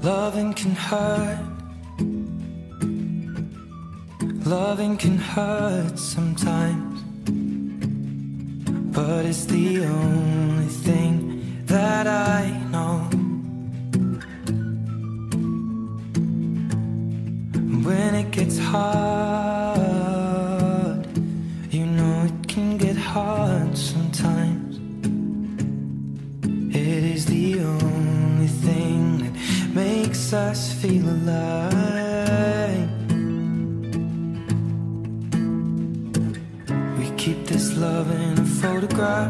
Loving can hurt. Loving can hurt sometimes, but it's the only thing that I know. When it gets hard, you know it can get hard sometimes. It is the only thing that makes us feel alive. We keep this love in a photograph.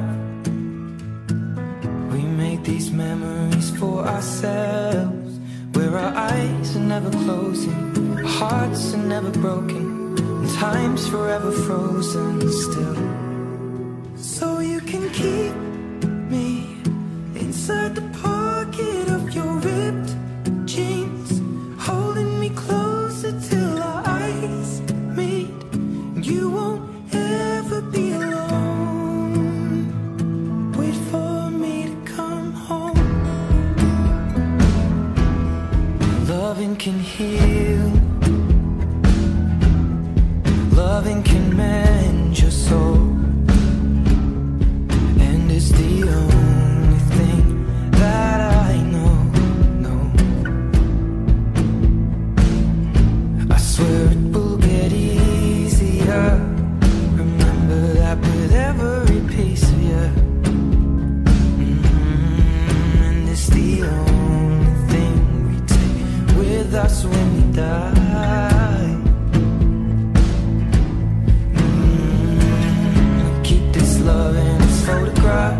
We make these memories for ourselves, where our eyes are never closing, our hearts are never broken, and time's forever frozen still. So you can keep me inside the pocket of your ripped jeans, holding me closer till our eyes meet. You won't ever be alone. Wait for me to come home. Loving can heal. Loving can mend your soul, and it's the only thing that I know. I swear it will get easier. Remember that with every piece of you. And it's the only thing we take with us when we die. Keep this love in its photograph.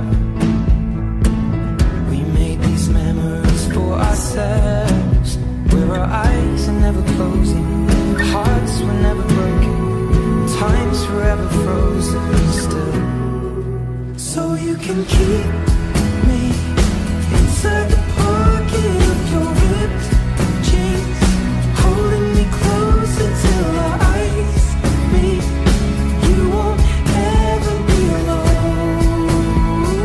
We made these memories for ourselves, where our eyes are never closing, our hearts were never broken, time's forever frozen still. So you can keep me inside the pocket of your ripped jeans, holding me closer till our eyes meet. You won't ever be alone.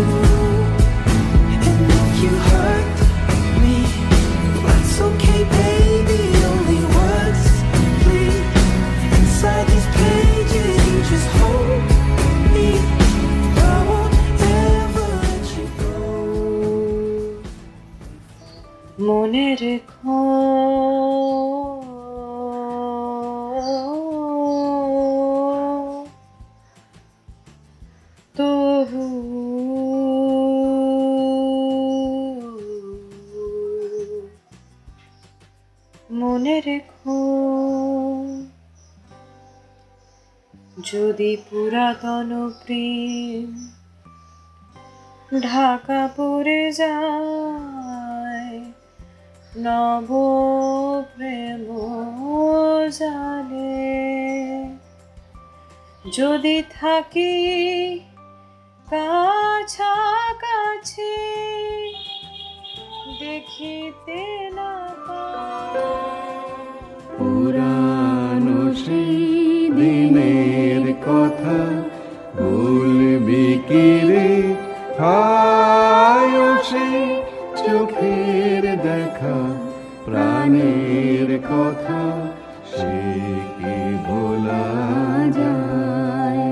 And if you hurt me, that's okay, baby. Only words bleed inside these pages. You just hold me. I won't ever let you go. মনে রেখো তবু মনে রেখো, যদি পুরাতন প্রেম ঢাকা পড়ে যায়, নব প্রেম জানে, যদি থাকি কাছাকাছি দেখিতে না পুরানো সেই দিনের কথা ভুলবি কি রে? হায় সে চোখের দেখা, প্রাণের কথা সে কি ভোলা যায়?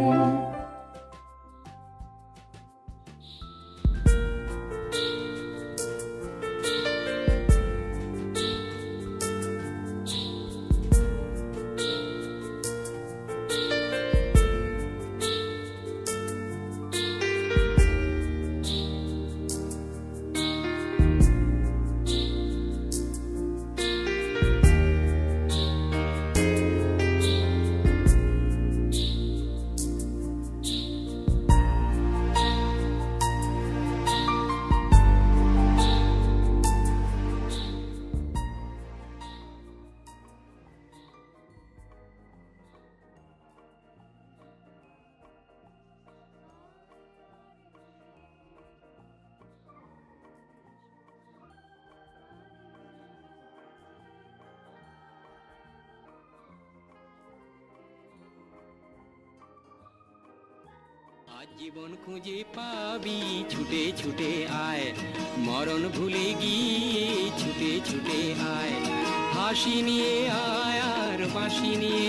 জীবন খুঁজে পাবি ছুটে ছুটে আয়, মরণ ভুলে গিয়ে ছুটে ছুটে বাঁশি নিয়ে আয় আর বাঁশি নিয়ে